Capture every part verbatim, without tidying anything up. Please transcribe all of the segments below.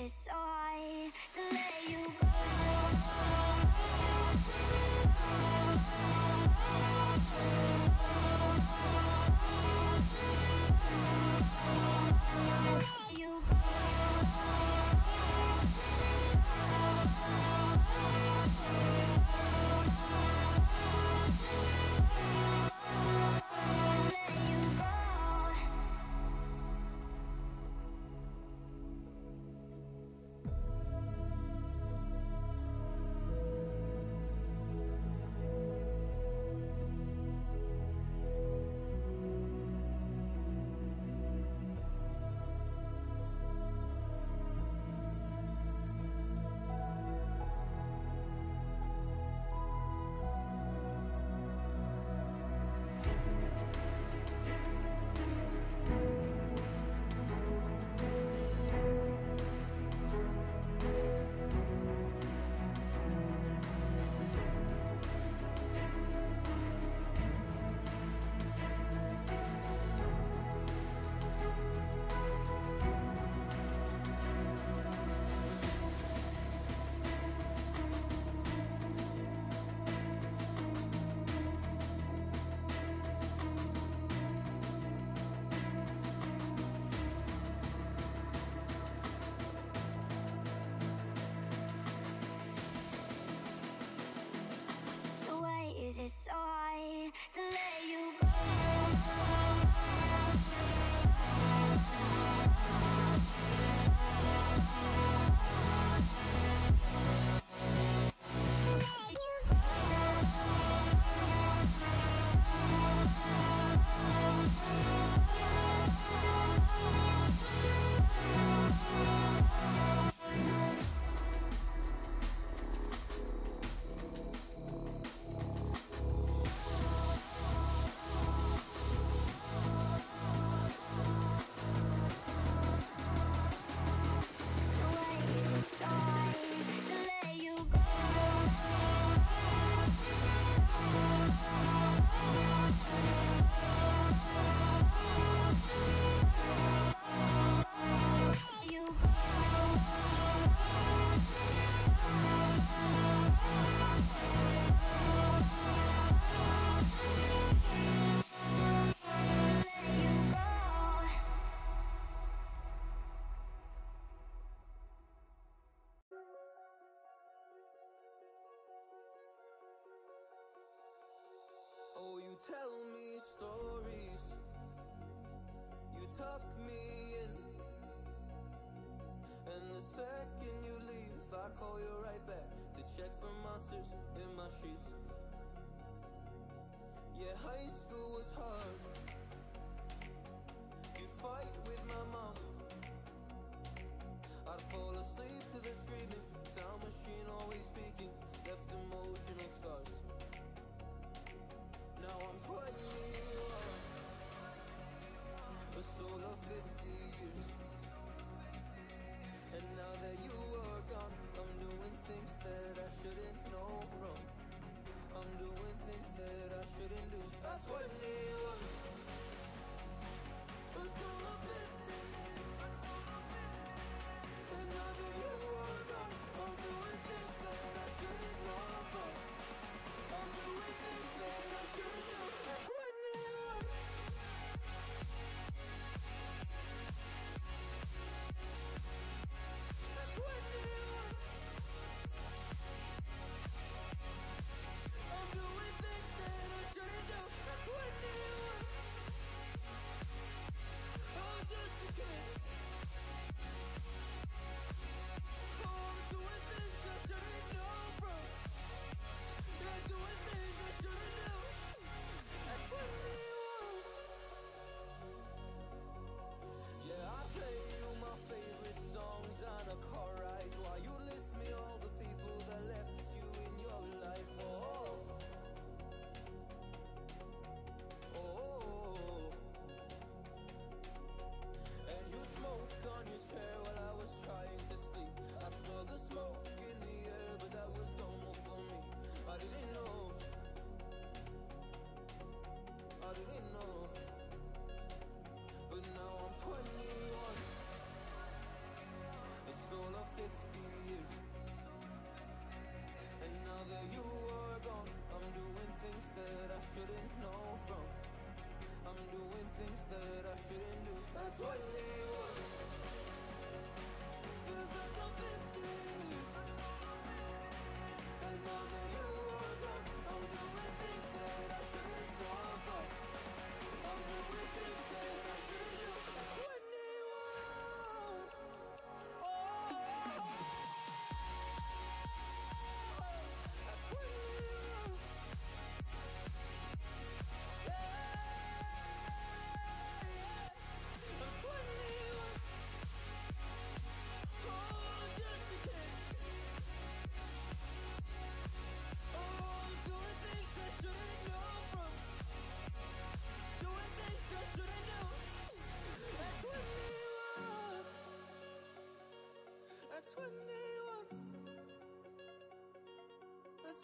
it so hard to let you go? Let you go. Is it so hard to let you go? Oh, you tell me stories, you tuck me in, and the second you leave, I call you right back to check for monsters in my sheets. Yeah, high school was hard. You'd fight with my mom, I'd fall asleep to the screaming, sound machine always speaking, left emotional scars. Now I'm twenty-one, a soul of fifty years. And now that you are gone, I'm doing things that I shouldn't know from.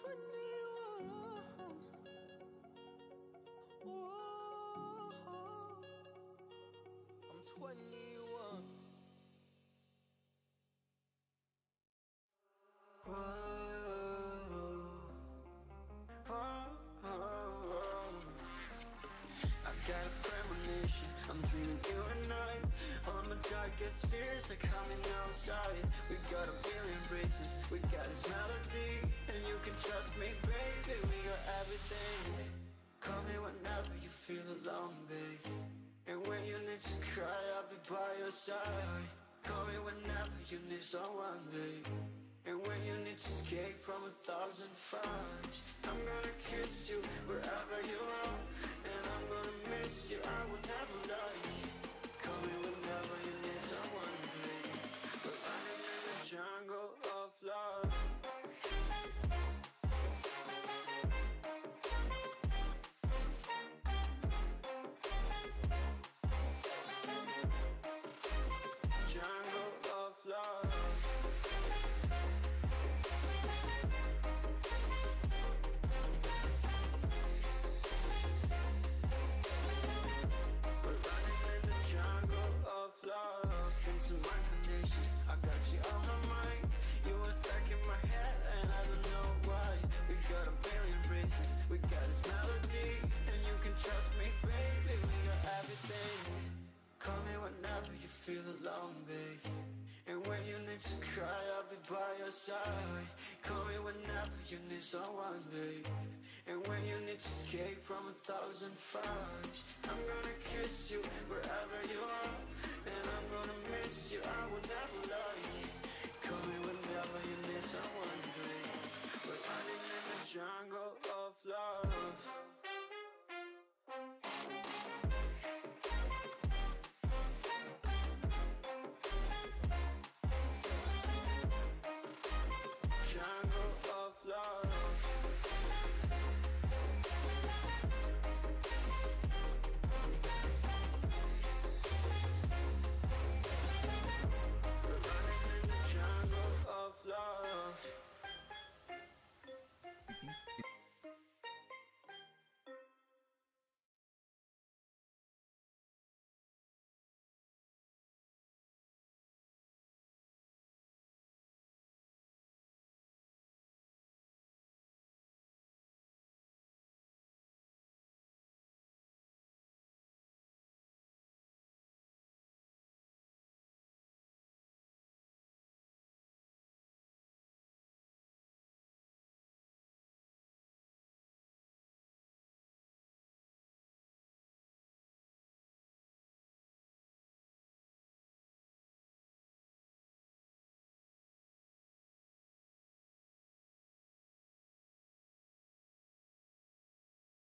twenty-one. Whoa, I'm twenty-one. Whoa, whoa, whoa. I got a premonition, I'm dreaming you and I. All my darkest fears are coming outside. We got a billion races, we got this melody. And you can trust me, baby, we got everything. Call me whenever you feel alone, babe. And when you need to cry, I'll be by your side. Call me whenever you need someone, babe. And when you need to escape from a thousand fires, I'm gonna kiss you wherever you are. And I'm gonna miss you, I will never lie. Call me whenever you need someone, babe. We're running in the jungle of love. Jungle of love. We're running in the jungle of love. Listen to my conditions, I got you on my mind. You were stuck in my head and I don't know why. We got a billion races, we got this melody. And you can trust me, baby, we got everything. Call me whenever you feel alone, babe. And when you need to cry, I'll be by your side. Call me whenever you need someone, babe. And when you need to escape from a thousand fires, I'm gonna kiss you wherever you are. And I'm gonna miss you, I will never lie. Call me whenever you need someone, babe. We're running in the jungle